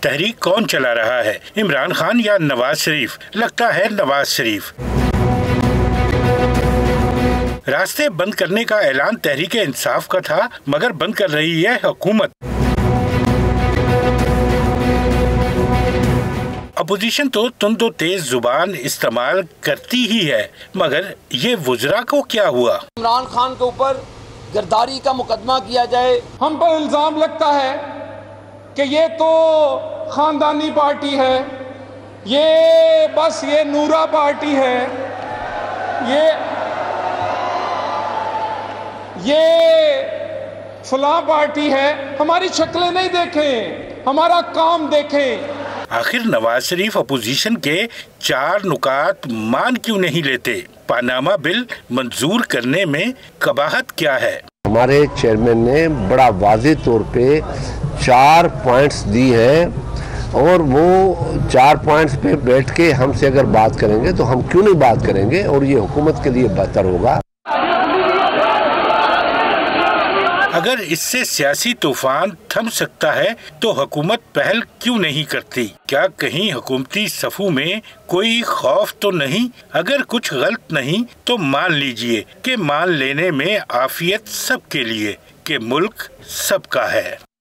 तहरीक कौन चला रहा है, इमरान खान या नवाज शरीफ? लगता है नवाज शरीफ। रास्ते बंद करने का ऐलान तहरीक इंसाफ का था, मगर बंद कर रही है हुकूमत। अपोजिशन तो तुंदो तेज जुबान इस्तेमाल करती ही है, मगर ये वुज़रा को क्या हुआ? इमरान खान के ऊपर गिरदारी का मुकदमा किया जाए। हम पर इल्जाम लगता है कि ये तो खानदानी पार्टी है, ये नूरा पार्टी है, ये फलां पार्टी है। हमारी शक्लें नहीं देखें, हमारा काम देखें। आखिर नवाज शरीफ अपोजिशन के 4 नुकात मान क्यों नहीं लेते? पानामा बिल मंजूर करने में कबाहत क्या है? हमारे चेयरमैन ने बड़ा वाज़ेह तौर पे 4 पॉइंट्स दी हैं और वो 4 पॉइंट्स पे बैठ के हमसे अगर बात करेंगे तो हम क्यों नहीं बात करेंगे, और ये हुकूमत के लिए बेहतर होगा। अगर इससे सियासी तूफान थम सकता है तो हुकूमत पहल क्यों नहीं करती? क्या कहीं हुकूमती सफू में कोई खौफ तो नहीं? अगर कुछ गलत नहीं तो मान लीजिए कि मान लेने में आफियत सबके लिए, कि मुल्क सबका है।